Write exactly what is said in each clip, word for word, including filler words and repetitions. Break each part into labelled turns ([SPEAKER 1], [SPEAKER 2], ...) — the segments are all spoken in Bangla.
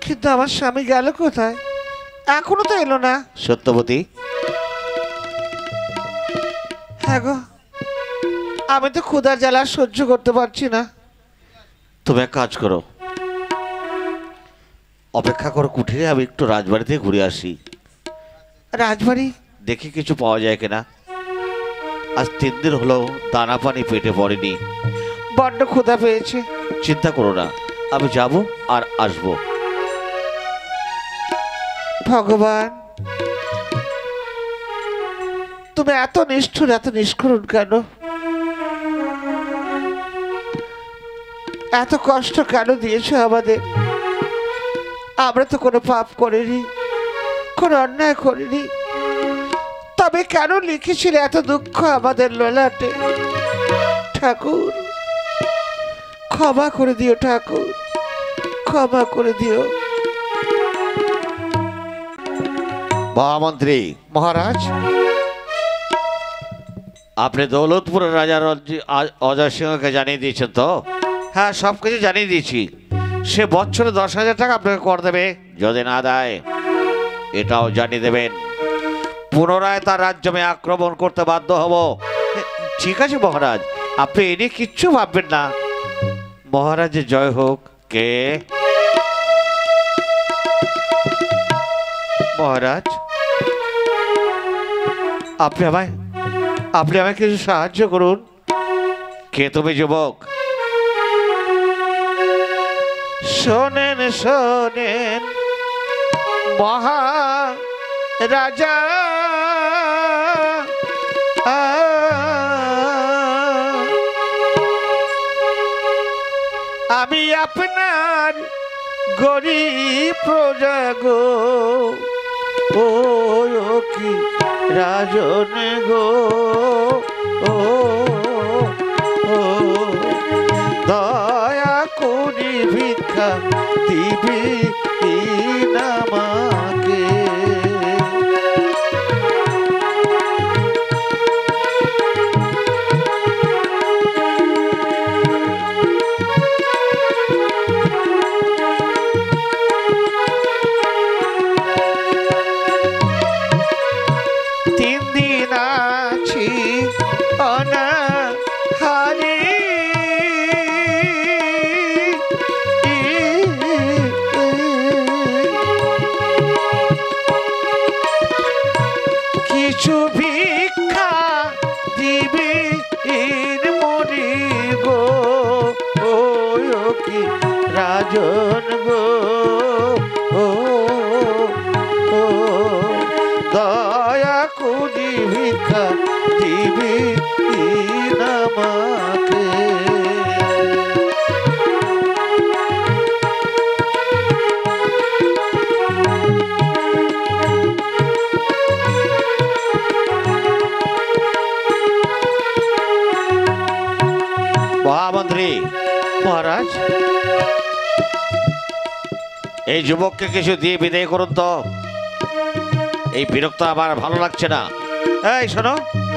[SPEAKER 1] কিন্তু আমার স্বামী গেল কোথায়? এখনো তো এলো না।
[SPEAKER 2] সত্যবতী,
[SPEAKER 1] হ্যাঁ গো, আমি তো ক্ষুধার জ্বালা সহ্য করতে পারছি না।
[SPEAKER 2] তুমি এক কাজ করো, অপেক্ষা করো কুঠিরে, আমি একটু রাজবাড়িতে ঘুরে আসি।
[SPEAKER 1] রাজবাড়ি?
[SPEAKER 2] দেখি কিছু পাওয়া যায় কিনা। আজ তিন দিন হলো দানা পানি পেটে পড়েনি।
[SPEAKER 1] বড্ড ক্ষুধা পেয়েছে।
[SPEAKER 2] চিন্তা করো না, আমি যাব আর আসবো।
[SPEAKER 1] ভগবান, তুমি এত নিষ্ঠুর, এত নিষ্করুণ কেন? এত কষ্ট কেন দিয়েছো আমাদের? আমরা তো কোনো পাপ করিনি, কোনো অন্যায় করিনি, তবে কেন লিখেছিলে এত দুঃখ আমাদের ললাটে? ঠাকুর, ক্ষমা করে দিও ঠাকুর, ক্ষমা করে দিও।
[SPEAKER 2] মহামন্ত্রী
[SPEAKER 1] মহারাজ,
[SPEAKER 2] আপনি দৌলতপুরের রাজা অজয় সিংহকে জানিয়ে দিয়েছেন তো? হ্যাঁ, সব কিছু জানিয়ে দিয়েছি। সে বছরে দশ হাজার টাকা আপনাকে কর দেবে, যদি না দেয় এটাও জানিয়ে দেবেন। পুনরায় তার রাজ্য আমি আক্রমণ করতে বাধ্য হব। ঠিক আছে মহারাজ, আপনি এ নিয়ে কিচ্ছু ভাববেন না। মহারাজের জয় হোক। কে? মহারাজ, আপনি আমায় আপনি আমায় কিছু সাহায্য করুন। কে তুমি যুবক?
[SPEAKER 1] শোনেন শোনেন মহা রাজা, আমি আপনার গরিব প্রজা গো, ও কি রাজন গো, ও ও দয়া করি ভিক্ষা দিবি আমাকে। তিন দিন আছি অনাহারি, কিছু ভিক্ষা দিবি মনি গো, ও কি রাজন গো, ও ও দয়া করি ভিক্ষা দিবি আমাকে।
[SPEAKER 2] মহামন্ত্রী
[SPEAKER 1] মহারাজ,
[SPEAKER 2] এই যুবককে কিছু দিয়ে বিদায় করুন তো। এই বিরক্ত আমার ভালো লাগছে না।
[SPEAKER 1] এই শোনো,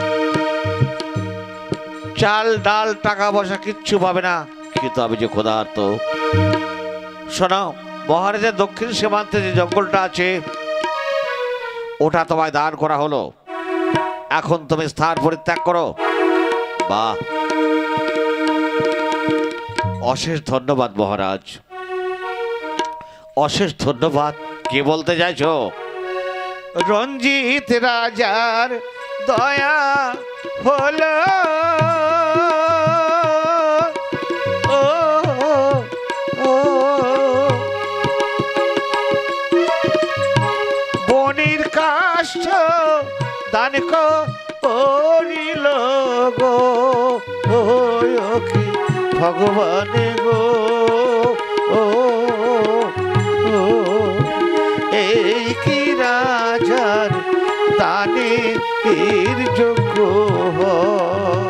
[SPEAKER 1] চাল ডাল টাকা পয়সা কিচ্ছু পাবে না,
[SPEAKER 2] কিন্তু আমি যে ক্ষুধার্ত।
[SPEAKER 1] শোনো, মহারাজের দক্ষিণ সীমান্তে যে জঙ্গলটা আছে
[SPEAKER 2] ওটা তোমায় দান করা হলো, এখন তুমি স্থান পরিত্যাগ করো। বাহ, অশেষ ধন্যবাদ মহারাজ, অশেষ ধন্যবাদ। কি বলতে চাইছো?
[SPEAKER 1] রঞ্জিত রাজার দয়া হলো, ও ও বনির কাষ্ঠ দান করিল গো, ও কি ভগবান গো, ও ও এই কি রাজার দানের যোগ্য হয়।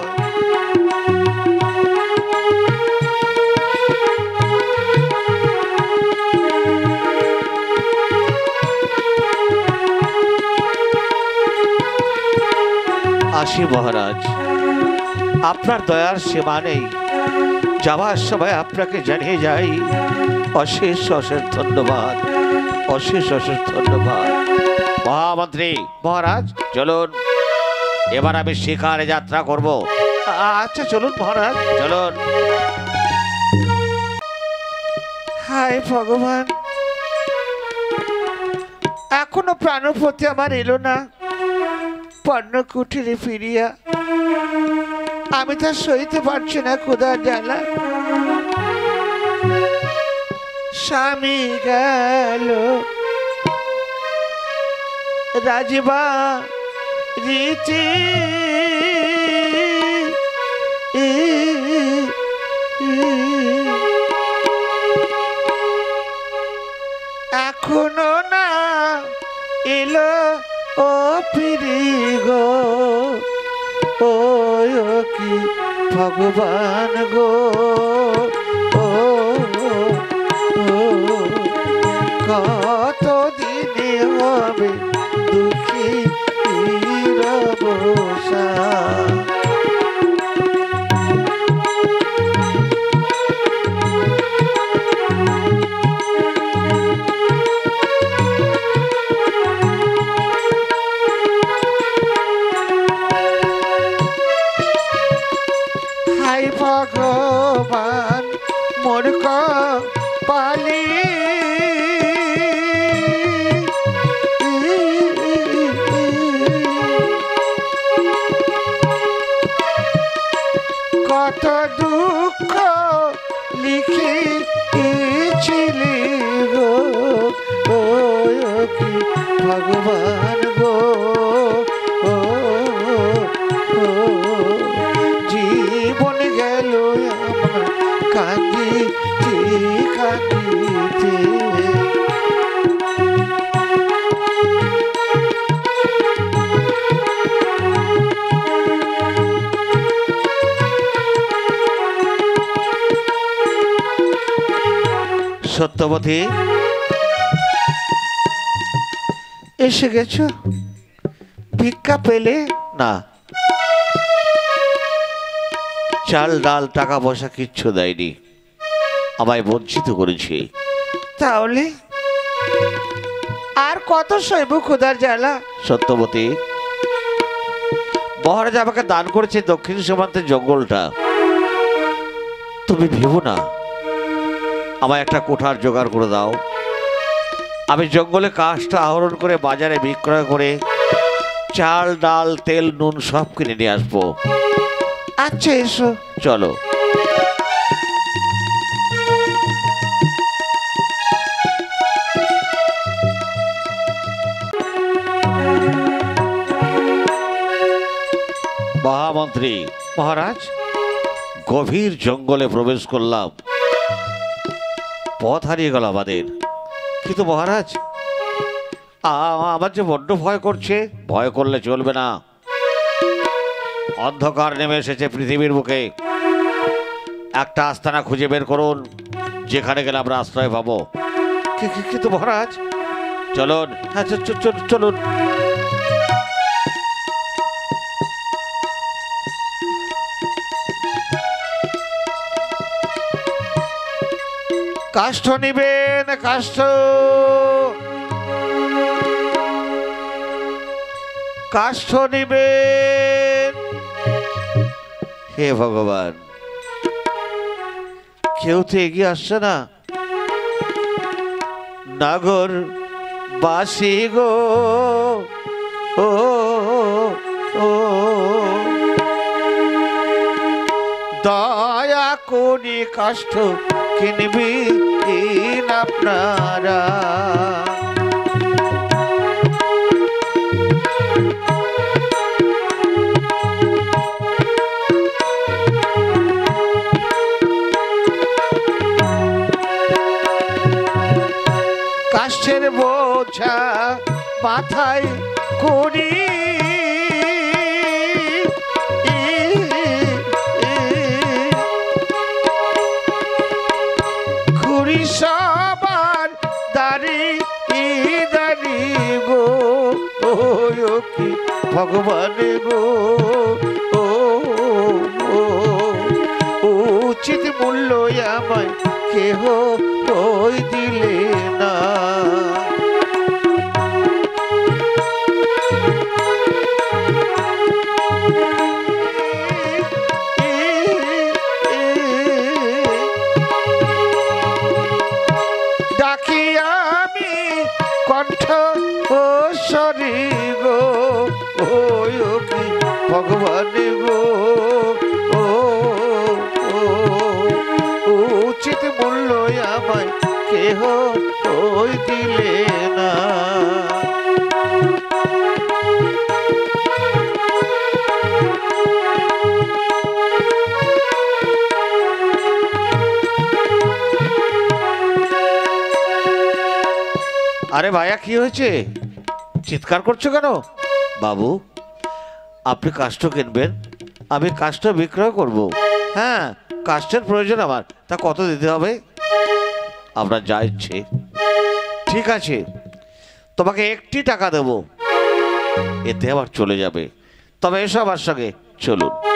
[SPEAKER 2] আসি মহারাজ,
[SPEAKER 1] আপনার দয়ার সীমা নেই। যাওয়ার সময় আপনাকে জানিয়ে যাই অশেষ অশেষ ধন্যবাদ।
[SPEAKER 2] অশেষ অশেষ ধন্যবাদ। মহামন্ত্রী মহারাজ চলুন, এবার আমি শিকারে যাত্রা করব।
[SPEAKER 1] আচ্ছা চলুন মহারাজ,
[SPEAKER 2] চলুন।
[SPEAKER 1] হায় ভগবান, এখনো প্রাণপতি আমার এলো না। পণ্য কুঠিরে ফিরিয়া আমি তা সইতে পারছি না ক্ষুধার জ্বালা। স্বামী গেল রাজবা রীতি, এখনো না এলো ও ফিরি গো, ও কি ভগবান গো, ও কত দিনে হবে দুঃখী রবসা। হাই ভগবান মোর কপালি, কত দুঃখ লিখিছিলি গো, ও কি ভগবান গো, ও জীবন গেল আমার কাঁদিতে কাঁদিতে।
[SPEAKER 2] সত্যবতী
[SPEAKER 1] এসে গেছো? ভিক্ষা পেলে?
[SPEAKER 2] না, চাল ডাল টাকা পয়সা কিচ্ছু দেয়নি, আমায় বঞ্চিত করেছে।
[SPEAKER 1] তাহলে আর কত সইব ক্ষুধার জ্বালা?
[SPEAKER 2] সত্যবতী, মহারাজ আমাকে দান করেছে দক্ষিণ সীমান্তের জঙ্গলটা। তুমি ভেবো না, আমায় একটা কোঠার জোগাড় করে দাও। আমি জঙ্গলে কাঠটা আহরণ করে বাজারে বিক্রয় করে চাল ডাল তেল নুন সব কিনে নিয়ে আসবো।
[SPEAKER 1] আচ্ছা এসো।
[SPEAKER 2] চলো। মহামন্ত্রী
[SPEAKER 1] মহারাজ,
[SPEAKER 2] গভীর জঙ্গলে প্রবেশ করলাম, পথ হারিয়ে গেল আমাদের। কিন্তু মহারাজ, আ- আমার যে বড্ড ভয় করছে। ভয় করলে চলবে না, অন্ধকার নেমে এসেছে পৃথিবীর বুকে। একটা আস্তানা খুঁজে বের করুন, যেখানে গেলে আমরা আশ্রয় পাবো।
[SPEAKER 1] কি- কি- কিন্তু মহারাজ,
[SPEAKER 2] চলুন।
[SPEAKER 1] আচ্ছা চ- চ- চলুন। কাষ্ঠ নিবেন, কাষ্ঠ, কাষ্ঠ নিবেন।
[SPEAKER 2] হে ভগবান,
[SPEAKER 1] কেউ তো এগিয়ে আসছে না। নাগর বাসি গো, ও ও দয়া করি কাষ্ঠ কিনবি আপনারা। কাষ্ঠের বোঝা মাথায় করি, ঘুরি সবার দাড়ি দাড়ি গো, ও কি ভগবান গো, ও উচিত মূল্য আমায় কেহ ওই দিলে না। ঈশ্বরী গো ওই ও কি ভগবানী গো ও ও, উচিত মূল্য আমায় কেহ ওই দিলে না। আরে ভাইয়া কি হয়েছে, চিৎকার করছো কেন? বাবু, আপনি কাষ্ঠ কিনবেন, আমি কাষ্ঠ বিক্রয় করব। হ্যাঁ, কাষ্ঠের প্রয়োজন আমার, তা কত দিতে হবে? আপনার যা ইচ্ছে। ঠিক আছে, তোমাকে একটি টাকা দেবো, এতে আবার চলে যাবে। তবে এসো আমার সঙ্গে, চলুন।